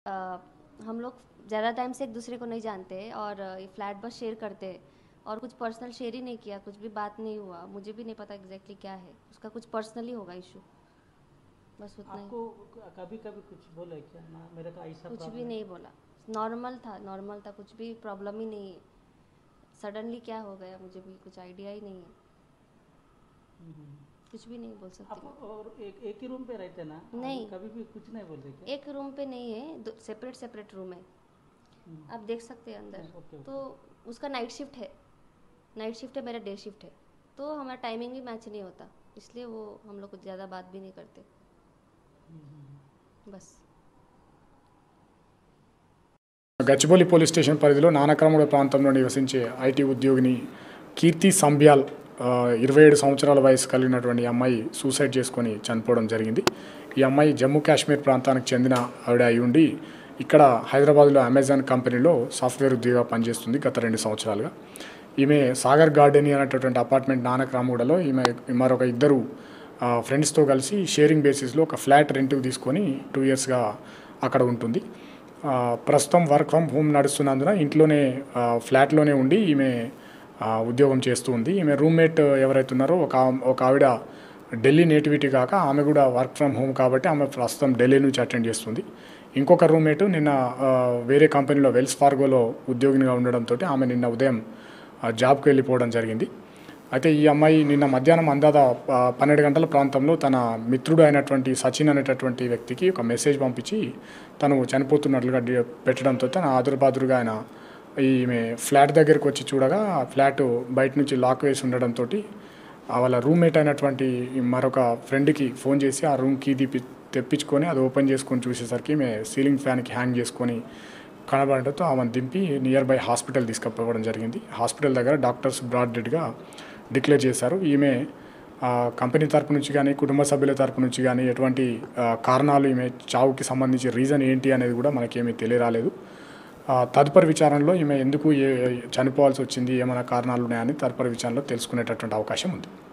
अ, हम लोग ज़्यादा टाइम से एक दूसरे को नहीं जानते और ये फ्लैट बस शेयर करते हैं और कुछ पर्सनल शेयर ही नहीं किया, कुछ भी बात नहीं हुआ, मुझे भी नहीं पता एग्जैक्टली क्या है उसका, कुछ पर्सनल ही होगा इशू, बस उतना ही। आपको कभी कभी कुछ बोले क्या ना, मेरे का ऐसा कुछ भी प्रॉब्लम नहीं है? बोला, नॉर्मल था, नॉर्मल था, कुछ भी प्रॉब्लम ही नहीं है। सडनली क्या हो गया मुझे भी कुछ आइडिया ही नहीं है, हम्म। कुछ भी नहीं बोल सकती आप मैं। और एक ही रूम पे रहते ना? अभी नहीं, कभी भी कुछ नहीं बोलते क्या? एक रूम पे नहीं है, सेपरेट सेपरेट रूम है, हम्म। आप देख सकते हैं अंदर। ओके तो ओके। उसका नाइट शिफ्ट है, नाइट शिफ्ट है, मेरा डे शिफ्ट है, तो हमारा टाइमिंग भी मैच नहीं होता, इसलिए वो हम लोग कुछ ज़्यादा बात भी नहीं करते, बस। గచ్చిబౌలి పోలీస్ స్టేషన్ పరిధిలో నానక్రమగూడ ప్రాంతంలో నివసించే ఐటీ ఉద్యోగిని కీర్తి సంబ్యాల్ 27 సంవత్సరాల వయసు కలిగినటువంటి అమ్మాయి సూసైడ్ చేసుకొని చనిపోవడం జరిగింది. ఈ అమ్మాయి జమ్మూ కాశ్మీర్ ప్రాంతానికి చెందిన ఆవిడ అయి ఉండి ఇక్కడ హైదరాబాద్లో అమెజాన్ కంపెనీలో సాఫ్ట్వేర్ ఉద్యోగిగా పనిచేస్తుంది గత 2 సంవత్సరాలుగా. ఈమె సాగర్ గార్డెన్ అనేటటువంటి అపార్ట్మెంట్ నానక్రామగూడలో ఈమె మరొక ఇద్దరు ఫ్రెండ్స్తో కలిసి షేరింగ్ బేసిస్లో ఒక ఫ్లాట్ రెంట్కి తీసుకొని 2 ఇయర్స్గా అక్కడ ఉంటుంది. ప్రస్తుతం వర్క్ ఫ్రమ్ హోమ్ నడుస్తున్నందున ఇంట్లోనే ఫ్లాట్లోనే ఉండి ఈమె ఉద్యోగం చేస్తూ ఉంది. ఈమె రూమ్మేట్ ఎవరైతే ఉన్నారో ఒక ఆవిడ ఢిల్లీ నేటివిటీ కాక ఆమె కూడా వర్క్ ఫ్రమ్ హోమ్ కాబట్టి ఆమె ప్రస్తుతం ఢిల్లీ నుంచి అటెండ్ చేస్తుంది. ఇంకొక రూమ్మేట్ నిన్న వేరే కంపెనీలో వెల్స్ ఫార్గోలో ఉద్యోగినిగా ఉండడంతో ఆమె నిన్న ఉదయం జాబ్కి వెళ్ళిపోవడం జరిగింది. అయితే ఈ అమ్మాయి నిన్న మధ్యాహ్నం అందాద 12 గంటల ప్రాంతంలో తన మిత్రుడు అయినటువంటి సచిన్ అనేటటువంటి వ్యక్తికి ఒక మెసేజ్ పంపించి తను చనిపోతున్నట్లుగా పెట్టడంతో తన ఆదురుబాదురుగా ఆయన ఈమె ఫ్లాట్ దగ్గరికి వచ్చి చూడగా ఆ ఫ్లాట్ బయట నుంచి లాక్ వేసి ఉండడంతో వాళ్ళ రూమ్మేట్ అయినటువంటి మరొక ఫ్రెండ్కి ఫోన్ చేసి ఆ రూమ్ కీ తెప్పించుకొని అది ఓపెన్ చేసుకొని చూసేసరికి ఈమె సీలింగ్ ఫ్యాన్కి హ్యాంగ్ చేసుకొని కనబడటంతో ఆమెను దింపి నియర్ బై హాస్పిటల్ తీసుకుపోవడం జరిగింది. హాస్పిటల్ దగ్గర డాక్టర్స్ బ్రాడ్ డెడ్గా డిక్లేర్ చేశారు. ఈమె కంపెనీ తరపు నుంచి కానీ కుటుంబ సభ్యుల తరపు నుంచి కానీ ఎటువంటి కారణాలు ఈమె చావుకి సంబంధించి రీజన్ ఏంటి అనేది కూడా మనకేమీ తెలియరాలేదు. తదుపరి విచారణలో ఈమె ఎందుకు చనిపోవాల్సి వచ్చింది, ఏమైనా కారణాలు ఉన్నాయని తదుపరి విచారణలో తెలుసుకునేటటువంటి అవకాశం ఉంది.